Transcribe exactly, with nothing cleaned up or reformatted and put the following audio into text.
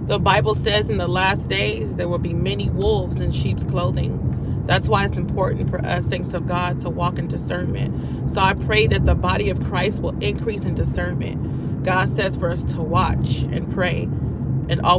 The Bible says in the last days there will be many wolves in sheep's clothing. That's why it's important for us, saints of God, to walk in discernment. So I pray that the body of Christ will increase in discernment. God says for us to watch and pray and always